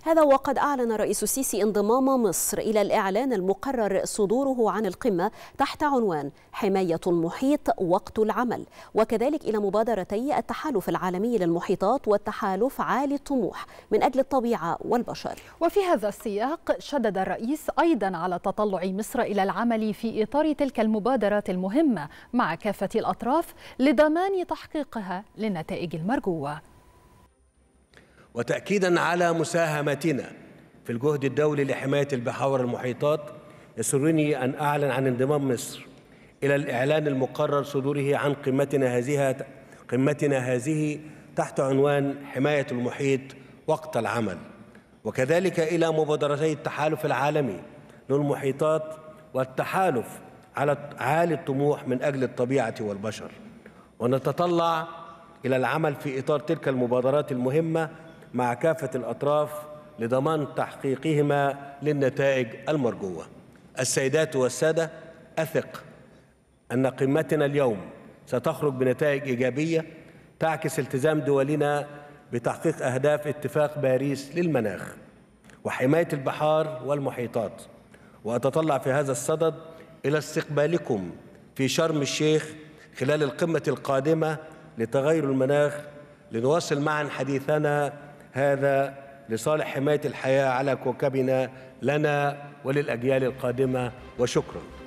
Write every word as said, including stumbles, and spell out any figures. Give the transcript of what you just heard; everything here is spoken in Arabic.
هذا وقد أعلن الرئيس السيسي انضمام مصر إلى الإعلان المقرر صدوره عن القمة تحت عنوان حماية المحيط وقت العمل، وكذلك إلى مبادرتي التحالف العالمي للمحيطات والتحالف عالي الطموح من أجل الطبيعة والبشر. وفي هذا السياق شدد الرئيس أيضا على تطلع مصر إلى العمل في إطار تلك المبادرات المهمة مع كافة الأطراف لضمان تحقيقها للنتائج المرجوة. وتأكيدا على مساهمتنا في الجهد الدولي لحماية البحار والمحيطات، يسرني أن أعلن عن انضمام مصر إلى الإعلان المقرر صدوره عن قمتنا هذه قمتنا هذه تحت عنوان حماية المحيط وقت العمل، وكذلك إلى مبادرتي التحالف العالمي للمحيطات والتحالف على عالي الطموح من أجل الطبيعة والبشر، ونتطلع إلى العمل في إطار تلك المبادرات المهمة مع كافة الأطراف لضمان تحقيقهما للنتائج المرجوة. السيدات والسادة، أثق أن قمتنا اليوم ستخرج بنتائج إيجابية تعكس التزام دولنا بتحقيق أهداف اتفاق باريس للمناخ وحماية البحار والمحيطات، وأتطلع في هذا الصدد إلى استقبالكم في شرم الشيخ خلال القمة القادمة لتغير المناخ لنواصل معا حديثنا هذا لصالح حماية الحياة على كوكبنا لنا وللأجيال القادمة. وشكرا.